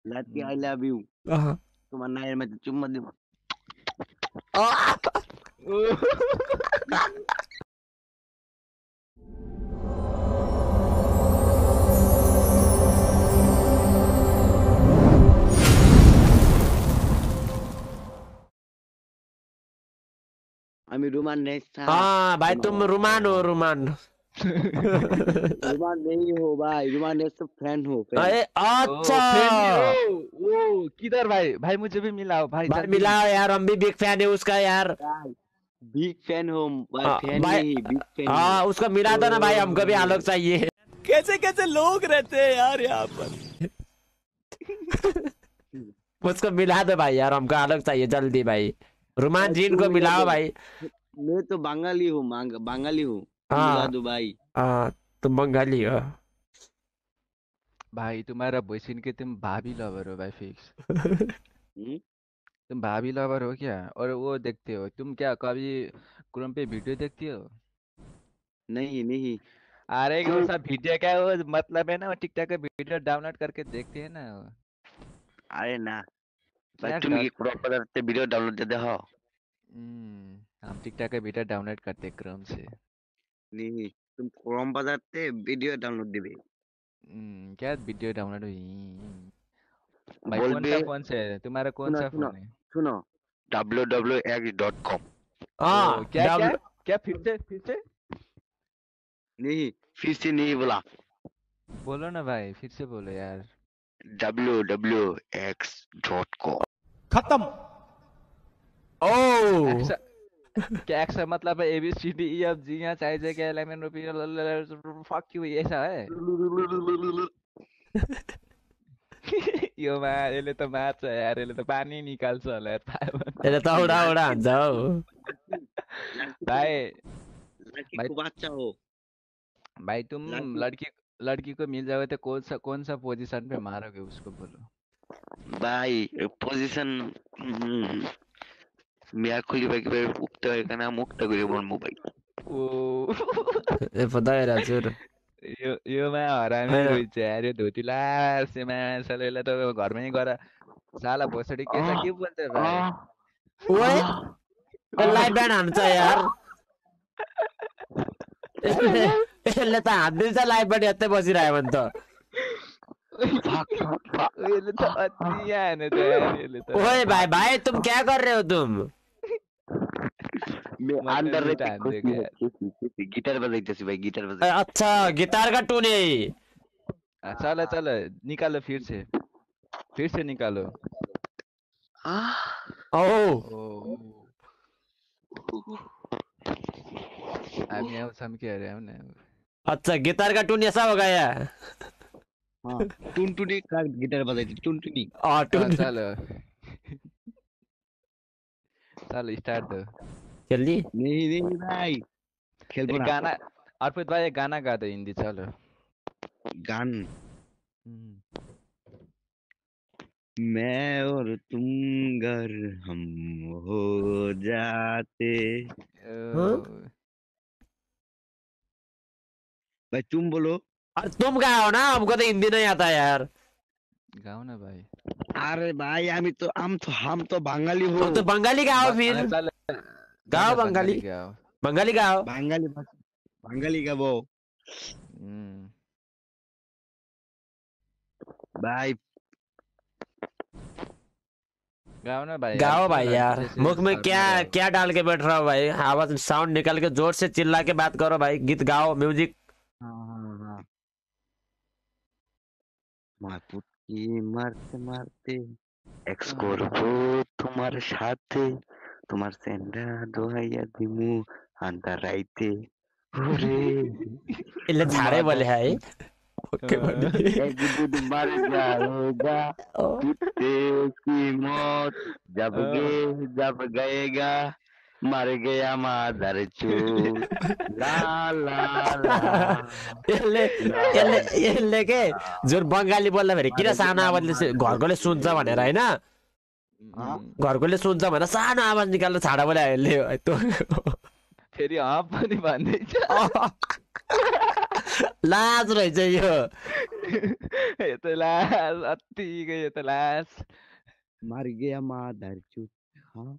लाती I love you तुम्हारा नायर में चुम्मा दे अमी रुमान नहीं था हाँ भाई तुम रुमान हो रुमान रुमान नहीं हो भाई रुमान ने सब फैन हो अरे अच्छा ओ किधर भाई भाई मुझे भी मिलाओ भाई भाई जल्दी मिलाओ यार हम भी बिग फैन है उसका यार बिग फैन हो भाई फैन भाई नहीं बिग फैन हाँ उसको मिला था ना भाई हमको भी आलोक चाहिए कैसे कैसे लोग रहते हैं यार यहाँ पर उसको मिला दो भाई यार हमको आलोक चाहिए जल्दी भाई रुमान जी को मिलाओ भाई मैं तो बंगाली हूँ बंगाली हूँ मिला दो भाई हाँ तुम बंगाली हो भाई तुम्हारा बॉयसिन के तुम भाभी लवर हो भाई फिक्स तुम भाभी लवर हो क्या और वो देखते हो तुम क्या कभी क्रोम पे वीडियो देखती हो नहीं नहीं अरे वो सब वीडियो क्या वो मतलब है ना वो टिकटॉक का वीडियो डाउनलोड करके देखते हैं ना अरे ना भाई क्या तुम डर ये क्रॉप करते वीडियो डाउनलोड देते हो हम टिकटॉक का वीडियो डाउनलोड करते क्रोम से नहीं तुम क्रोम बजाते वीडियो डाउनलोड देबे क्या वीडियो डाउनलोड हुई भाई बोल कौन बे सा फोन से है तुम्हारा कौन सा फोन है सुनो wwx.com हाँ क्या क्या क्या फिर से नहीं फिर से नहीं बोला बोलो ना भाई फिर से बोलो यार wwx.com खत्म ओ क्या एक्स मतलब है ABCDEFG यहाँ चाहिए क्या एलिमेंट रुपये फक यू ऐसा है यो मार यसले त मार्छ यार यसले त पानी निकाल्छ होला यसले त उडा उडा हान्छ हौ भाई बच्चा हो भाई तुम लड़की को मिल जाओगे तो कौन सा पोजीशन पे मारोगे उसको बोलो भाई पोजीशन मेरा खुली भाई के उक्त का नाम उक्त गरे बोल्नु भाई ए पता है राजुर योमा हरामी रहेछ यार यो धोती लासेमा सालेले त घरमै गएर साला भोसडी के बोल्छ भाइ ओए लाइभ ब्यान्ड हान्छ यार यसले त हात दिन्छ लाइभ ब्यान्ड यतै बसिरह्यो भने त यसले त अति हाने त यार यसले त ओए भाई तुम क्या कर रहे हो तुम मैं अंदर गिटार बजाइतेछु भाई गिटार बजाइ अच्छा गिटार का टून है चलो निकालो फिर से निकालो हामी आउँछौँ के अरे आउन अच्छा गिटार का टून ऐसा हो गया हाँ टुनटुनी का गिटार बजाइते टुनटुनी चलो स्टार्ट दो जल्दी नहीं भाई खेल गाना अर्पित भाई गाना गा दो हिंदी चलो गान मैं और तुम घर हम हो जाते भाई तुम बोलो और तुम गाओ ना हमको तो हिंदी नहीं आता यार गाओ ना भाई अरे भाई हम तो बंगाली हो तो बंगाली गाओ फिर गाओ बंगाली गाओ बंगाली का वो भाई गाओ भाई यार मुख में क्या डाल के बैठ रहा हो भाई आवाज साउंड निकाल के जोर से चिल्ला के बात करो भाई गीत गाओ म्यूजिक मारते एक्स করবো তোমার সাথে তোমার সেন্ডা দোহাইয়া দিমু আন্তা রাইতে ওরে इले झाड़े बोले है ओके एक बुद मर जाएगा कुत्ते की मौत जब गएगा मर गया मादर चू ला ला ला यसले के जुन बंगाली बोल्दा फेरि किन सानो आवाजले घरकोले सुन्छ भनेर हैन घरकोले सुन्छ भनेर सानो आवाज निकालेर छाडा बोले यसले फेरि पनि भन्दैछ लाज रहेछ यो यो त लास अत्तिकै यो त लास मर गया माधर चूत हाँ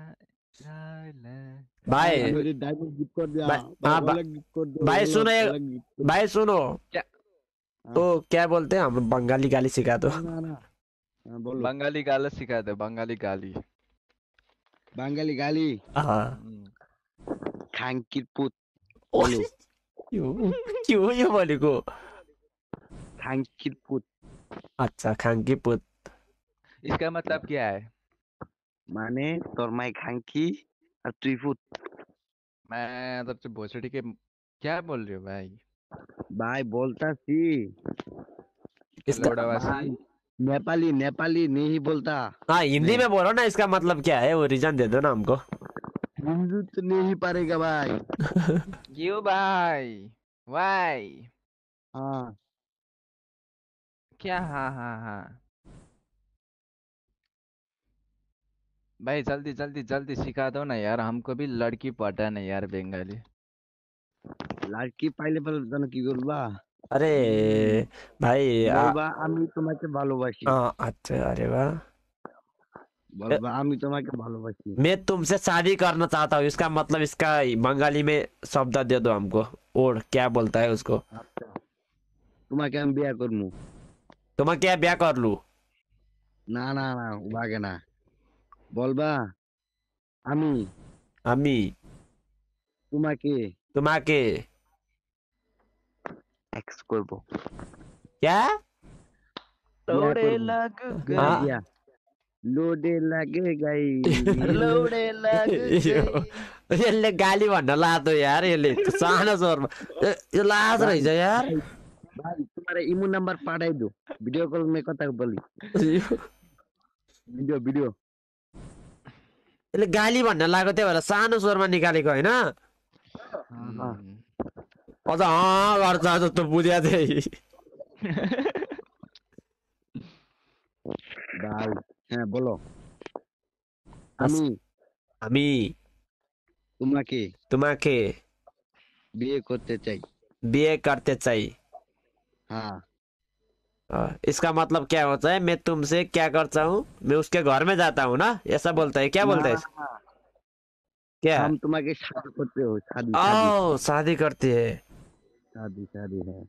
भाई मेरे डायलॉग गिफ्ट कर दिया भाई- हाँ, अलग गिफ्ट कर दिया भाई अलग- सुनो अलग gift कर भाई सुनो क्या? तो क्या बोलते हैं हम बंगाली गाली सिखा दो दिया। ना ना हाँ, बोलो बङ्गाली गाली सिका दे बङ्गाली गाली बंगाली गाली हाँ खांकिर पुत ओ, बोलो क्यों यो भनेको खांकिर पुत अच्छा खाङ्की पुत इसका मतलब क्या है माने तोरमाई खांकी और त्रिपुत मैं तो भोसड़ी के क्या बोल रहे हो भाई भाई बोलता सी इसका लोड़ावासी नेपाली नेपाली नहीं बोलता हाँ हिंदी में बोलो ना इसका मतलब क्या है वो रीजन दे दो ना हमको हिंदी तो नहीं पारेगा भाई क्यों भाई वाई हाँ क्या हाँ हाँ हाँ भाई जल्दी जल्दी जल्दी सिखा दो ना यार हमको भी लड़की पटाना यार बंगाली लड़की पाइले पर জানো কি করবা अरे भाई বলবা আমি তোমাকে ভালোবাসি अच्छा अरे वाह বলবা আমি তোমাকে ভালোবাসি मैं तुमसे शादी करना चाहता हूँ इसका मतलब इसका बंगाली में शब्द दे दो हमको और क्या बोलता है उसको আচ্ছা তোমাকে আমি বিয়ে করব तुम्हें क्या ब्याह कर लू না না না লাগে না বলবা আমি আমি তোমাকে তোমাকে এক্স করব क्या लोड़े लग हाँ। गया लोडे लगे गई लोड़े लग यसले गाली भन्न लादो यार यसले सानो स्वरमा यो लाज रहेछ यार भाई तुम्हारा इमो नंबर पढ़ाई दो वीडियो कॉल में कथा बोली वीडियो वीडियो यसले गाली भन्न लाग्यो त्यही भएर सानो स्वरमा निकालेको होइन अझ गर्छ जस्तो बुझ्या थिएँ भाई হ্যাঁ বলো আমি আমি তোমাকে তোমাকে বিয়ে করতে চাই बिहे करते चाहिए हाँ इसका मतलब क्या होता है मैं तुमसे क्या करता हूँ मैं उसके घर में जाता हूँ ना ऐसा बोलता है क्या बोलता है हाँ, क्या हम तुम्हारे शादी करते हो शादी शादी ओ शादी करती है शादी शादी है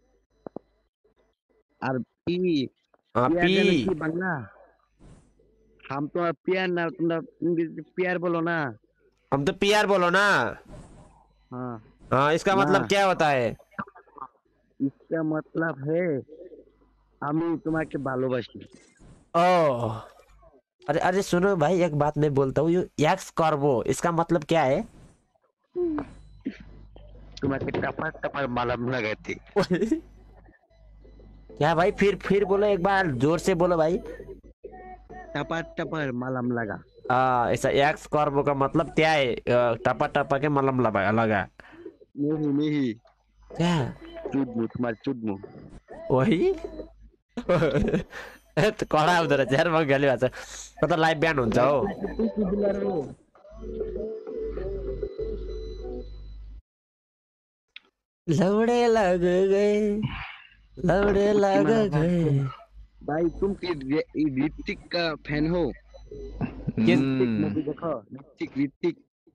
আর পি हाँ, পিয়ার पी জানো কি বাংলা हम तो पियार ना তোমরা ইংরেজি পিয়ার বলো না हम तो पीआर बोलो ना हाँ हाँ इसका ना। मतलब क्या होता है इसका मतलब है আমি তোমাকে ভালোবাসি ओ अरे अरे सुनो भाई एक बात मैं बोलता हूँ ये एक्स करबो इसका मतलब क्या है তোমাকে टपर टपर मालूम लगाती क्या भाई फिर बोलो एक बार जोर से बोलो भाई टपर टपर मालूम लगा ऐसा एक्स करबो का मतलब क्या है टपा टपा के मलम लगा नहीं नहीं क्या चुदमु तुम्हारे चुदमु वही तो कडा हुँदो रहेछ यार बङ्गाली भाषा कता लाइभ ब्यान हुन्छ हो लौड़े लग गए लौड़े लग गए भाई तुम ऋतिक का फैन हो ऋतिक मूवी देखो ऋतिक ऋतिक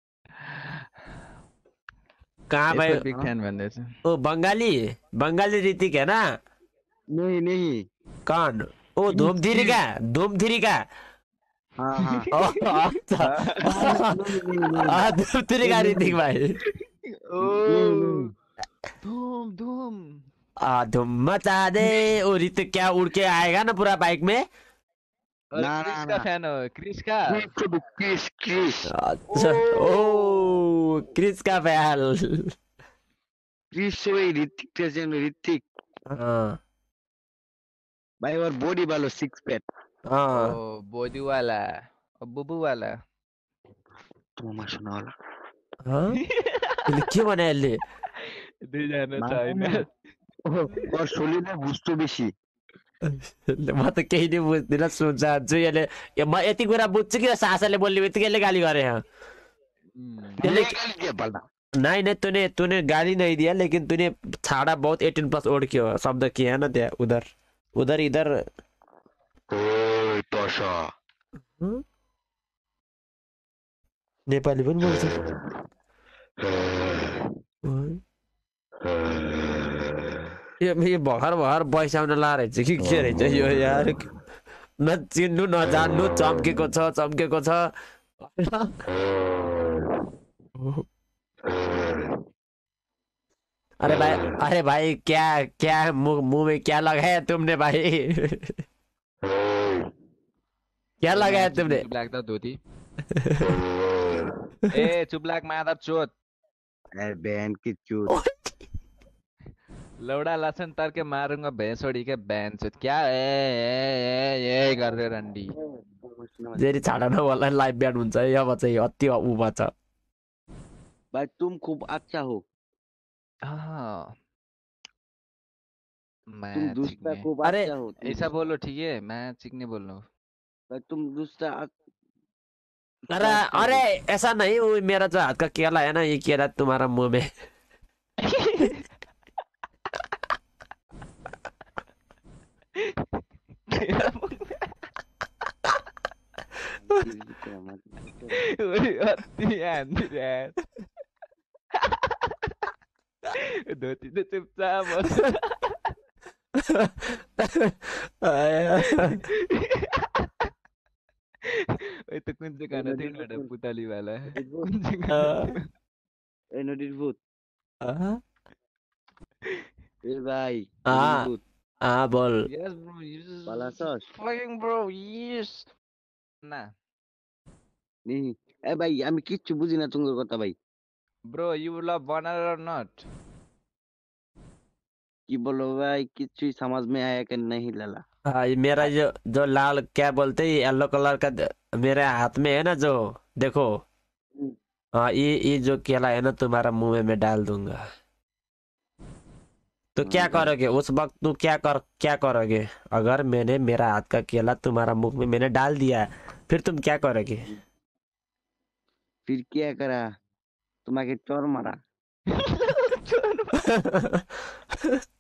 कहाँ भाई बिग फैन भन्दैछ ओ बंगाली बंगाली रीतिक है ना नहीं नहीं कौन ओ धूमधिरी का हाँ हाँ अच्छा धूमधिरी का ऋतिक भाई धूम धूम धूम मचा दे ओ ऋतिक क्या उड़ के आएगा ना पूरा बाइक में और ना, क्रिस ना, का ना। फैन हो क्रिस का क्रिस क्रिस अच्छा ओ क्रिस का फैन क्रिस से वही ऋतिक टेंशन ऋतिक हाँ भाई और बॉडी वालो सिक्स पैक हाँ ओ बोदी वाला और बुबू वाला तुम्हारा सुना वाला हाँ यसले के भने यसले दुईजना छैन और सोलिने बुझ्छु बेसी म त केही नै बुझ्दिनँ सुन्छ यसले म यति कुरा बुझ्छु कि सासाले बोल्ने बित्तिकै यसले गाली गरे ये नहीं लेकिन गाली दिया पलटा। नहीं नहीं, तूने तूने गाली नहीं दिया, लेकिन तूने छाड़ा बहुत 18+ ओड के शब्द किया है ना त्यहाँ उधर उधर इधर। ओए तोशा। हम्म? नेपाली पनि बोल्छ। हम्म? ये भर्खर भर्खर बैसाउन ला रहेछ कि के रहेछ यो यार, न चिन्नु न जान्नु, चम्केको छ चम्केको छ। अरे भाई क्या क्या मुंह में क्या लगाया तुमने भाई? क्या लगाया तुमने? चुप लाग त धोती। ए चुप लाग मादर चोत। ए बहन की चूत। लौड़ा लसन तर के मारूंगा भैंसोड़ी के बहन चोत। क्या ए कर रहे रंडी। जेरी छाडा न होला लाइभ ब्यान हुन्छ है, अब चाहिँ अति उमा छ। भाई तुम खूब अच्छा हो, हाँ तुम मैं दूसरा चिकने। खूब अरे अच्छा हो तुम। ऐसा बोलो ठीक है, मैं चिकने बोल रहा हूँ। भाई तुम दूसरा अरे अरे ऐसा नहीं, वो मेरा जो हाथ का केला है ना, ये केला तुम्हारा मुंह में। धोती तो चुपचाप बस। ओए तो कुन चाहिँ गाना थियो एउटा पुतली वाला कुन चाहिँ गाना थियो? ए नदीर भूत। हाँ ए भाई हाँ नदीर भूत। हाँ, बोल। Yes bro, yes. Balasas. Fucking bro, yes. না नहीं ए भाई আমি কিচ্ছু বুঝি না তোমার কথা ভাই। bro, you love banana or not? কি বলো भाई किच्छु समझ में आया कि नहीं लाला। हाँ, ये मेरा जो जो लाल क्या बोलते हैं, येलो कलर का मेरे हाथ में है ना जो, देखो। हाँ, ये जो केला है ना तुम्हारा मुंह में मैं डाल दूंगा। तो क्या करोगे उस वक्त? तू क्या करोगे अगर मैंने मेरा हाथ का केला तुम्हारा मुंह में मैंने डाल दिया, फिर तुम क्या करोगे? फिर क्या करा तुम्हारे चोर मारा।